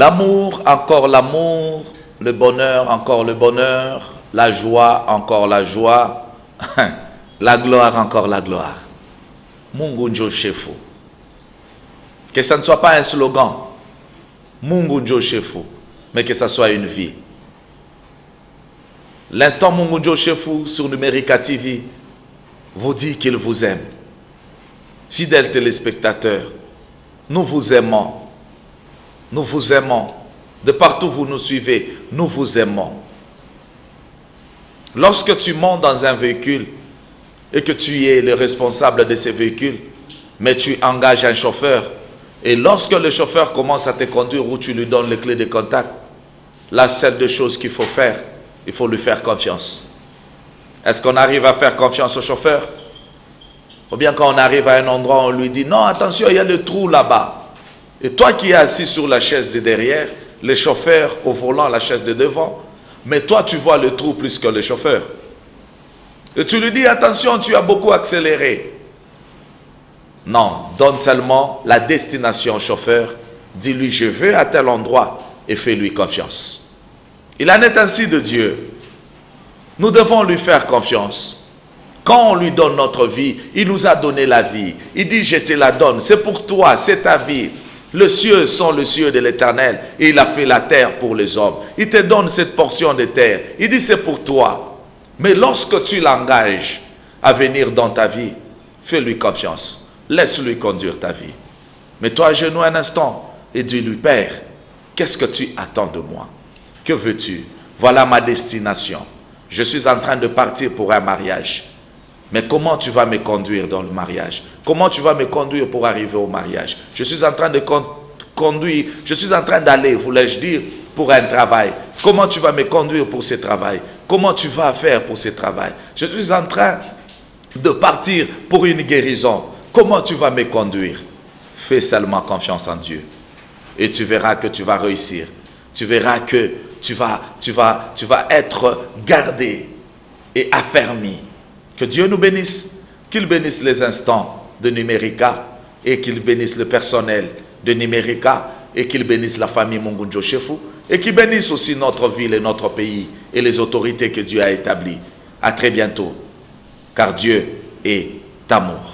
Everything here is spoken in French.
L'amour, encore l'amour. Le bonheur, encore le bonheur. La joie, encore la joie. La gloire, encore la gloire. Mungu njo chefu. Que ça ne soit pas un slogan. Mungu njo chefu. Mais que ça soit une vie. L'instant Mungu njo chefu sur Numérica TV vous dit qu'il vous aime. Fidèles téléspectateurs, nous vous aimons. Nous vous aimons. De partout où vous nous suivez, nous vous aimons. Lorsque tu montes dans un véhicule et que tu es le responsable de ce véhicule, mais tu engages un chauffeur, et lorsque le chauffeur commence à te conduire ou tu lui donnes les clés de contact, la seule des choses qu'il faut faire, il faut lui faire confiance. Est-ce qu'on arrive à faire confiance au chauffeur? Ou bien quand on arrive à un endroit, on lui dit, non, attention, il y a le trou là-bas. Et toi qui es assis sur la chaise de derrière, le chauffeur au volant, la chaise de devant, mais toi tu vois le trou plus que le chauffeur. Et tu lui dis, attention, tu as beaucoup accéléré. Non, donne seulement la destination au chauffeur. Dis-lui, je vais à tel endroit et fais-lui confiance. Il en est ainsi de Dieu. Nous devons lui faire confiance. Quand on lui donne notre vie, il nous a donné la vie. Il dit, je te la donne, c'est pour toi, c'est ta vie. Les cieux sont les cieux de l'Éternel et il a fait la terre pour les hommes. Il te donne cette portion de terre. Il dit, c'est pour toi. Mais lorsque tu l'engages à venir dans ta vie, fais-lui confiance. Laisse-lui conduire ta vie. Mets-toi à genoux un instant et dis-lui, Père, qu'est-ce que tu attends de moi? Que veux-tu? Voilà ma destination. Je suis en train de partir pour un mariage. Mais comment tu vas me conduire dans le mariage? Comment tu vas me conduire pour arriver au mariage? Je suis en train de conduire, je suis en train d'aller, voulais-je dire, pour un travail. Comment tu vas me conduire pour ce travail? Comment tu vas faire pour ce travail? Je suis en train de partir pour une guérison. Comment tu vas me conduire? Fais seulement confiance en Dieu. Et tu verras que tu vas réussir. Tu verras que tu vas être gardé et affermi. Que Dieu nous bénisse, qu'il bénisse les instants de Numérica et qu'il bénisse le personnel de Numérica et qu'il bénisse la famille Mungu njo chefu et qu'il bénisse aussi notre ville et notre pays et les autorités que Dieu a établies. À très bientôt, car Dieu est amour.